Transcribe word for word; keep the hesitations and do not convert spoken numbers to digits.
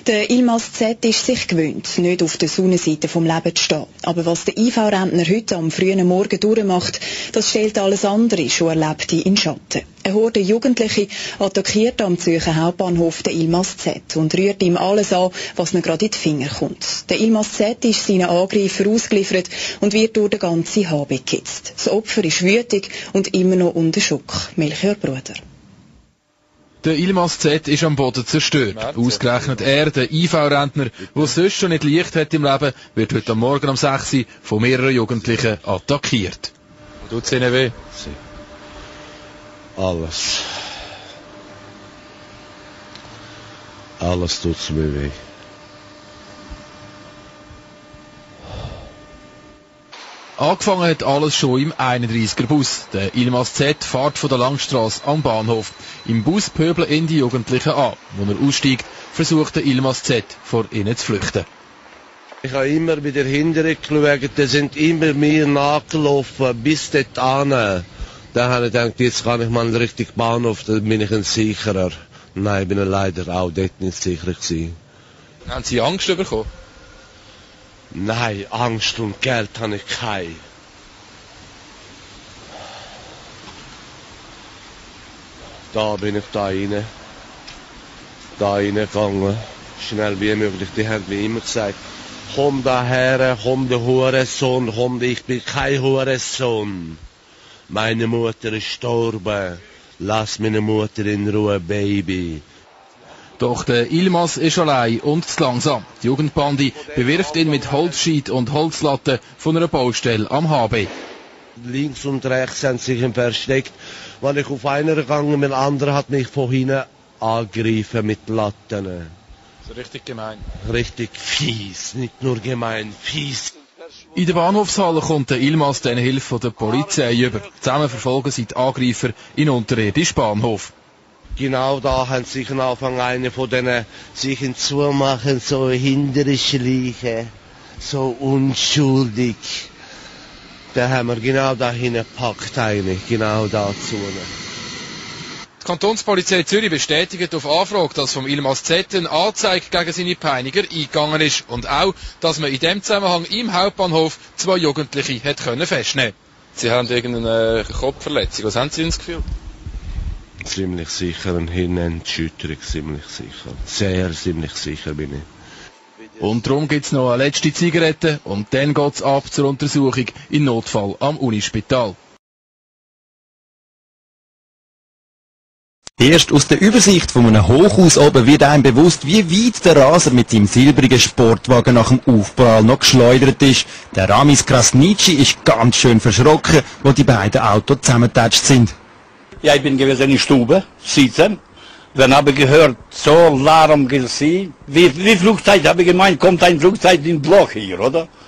Der Yilmaz Z ist sich gewöhnt, nicht auf der Sonnenseite vom Lebens zu stehen. Aber was der I V-Rentner heute am frühen Morgen durchmacht, das stellt alles andere schon Erlebte in Schatten. Eine Horde Jugendliche attackiert am Zürcher Hauptbahnhof den Yilmaz Z und rührt ihm alles an, was ihm gerade in die Finger kommt. Der Yilmaz Z ist seinen Angreifer ausgeliefert und wird durch den ganzen H B gekitzt. Das Opfer ist wütig und immer noch unter Schock. Melchior Bruder. Der Yilmaz Z ist am Boden zerstört. Ausgerechnet er, der I V-Rentner, der sonst schon nicht leicht hat im Leben, wird heute am Morgen um sechs Uhr von mehreren Jugendlichen attackiert. Tut es ihnen weh? Alles. Alles tut's mir weh. Angefangen hat alles schon im einunddreissiger Bus. Der Yilmaz Z fährt von der Langstrasse am Bahnhof. Im Bus pöbeln ihn die Jugendlichen an. Als er aussteigt, versucht der Yilmaz Z vor ihnen zu flüchten. Ich habe immer wieder hinterher geschaut, die sind immer mir nachgelaufen, bis dort an. Dann habe ich gedacht, jetzt kann ich mal in Richtung Bahnhof, dann bin ich ein sicherer. Nein, ich bin leider auch dort nicht sicher gewesen. Haben Sie Angst bekommen? Nein, Angst und Geld habe ich keine. Da bin ich da rein. Da reingegangen. Schnell wie möglich. Die haben mir immer gesagt, komm daher, komm der Hurensohn, komm, ich bin kein Hurensohn. Meine Mutter ist gestorben. Lass meine Mutter in Ruhe, Baby. Doch der Yilmaz ist allein und zu langsam. Die Jugendbande bewirft ihn mit Holzscheit und Holzlatten von einer Baustelle am H B. Links und rechts haben sich versteckt. Wenn ich auf einer gegangen bin, der andere hat mich von hinten angegriffen mit Latten. So richtig gemein. Richtig fies, nicht nur gemein, fies. In der Bahnhofshalle kommt der Yilmaz den Hilfe der Polizei über. Zusammen verfolgen sie die Angreifer in unterirdischen Bahnhof. Genau da haben sich am Anfang eine von denen sich hinzumachen, so hinterschleichen, so unschuldig. Da haben wir genau da hingepackt, eine, genau dazu. Die Kantonspolizei Zürich bestätigt auf Anfrage, dass vom Yilmaz Z eine Anzeige gegen seine Peiniger eingegangen ist und auch, dass man in dem Zusammenhang im Hauptbahnhof zwei Jugendliche hat können festnehmen. Sie haben irgendeine Kopfverletzung. Was haben Sie ins Gefühl? Ziemlich sicher, eine Hirnerschütterung, ziemlich sicher. Sehr ziemlich sicher bin ich. Und darum gibt es noch eine letzte Zigarette und dann geht es ab zur Untersuchung in Notfall am Unispital. Erst aus der Übersicht von einem Hochhaus oben wird einem bewusst, wie weit der Raser mit seinem silbrigen Sportwagen nach dem Aufprall noch geschleudert ist. Der Ramis Krasnitschi ist ganz schön verschrocken, wo die beiden Autos zusammengetatscht sind. Ja, ich bin gewesen in der Stube, sitzen. Dann habe ich gehört, so Lärm gesehen. Wie, wie Flugzeug habe ich gemeint, kommt ein Flugzeug in Bloch hier, oder?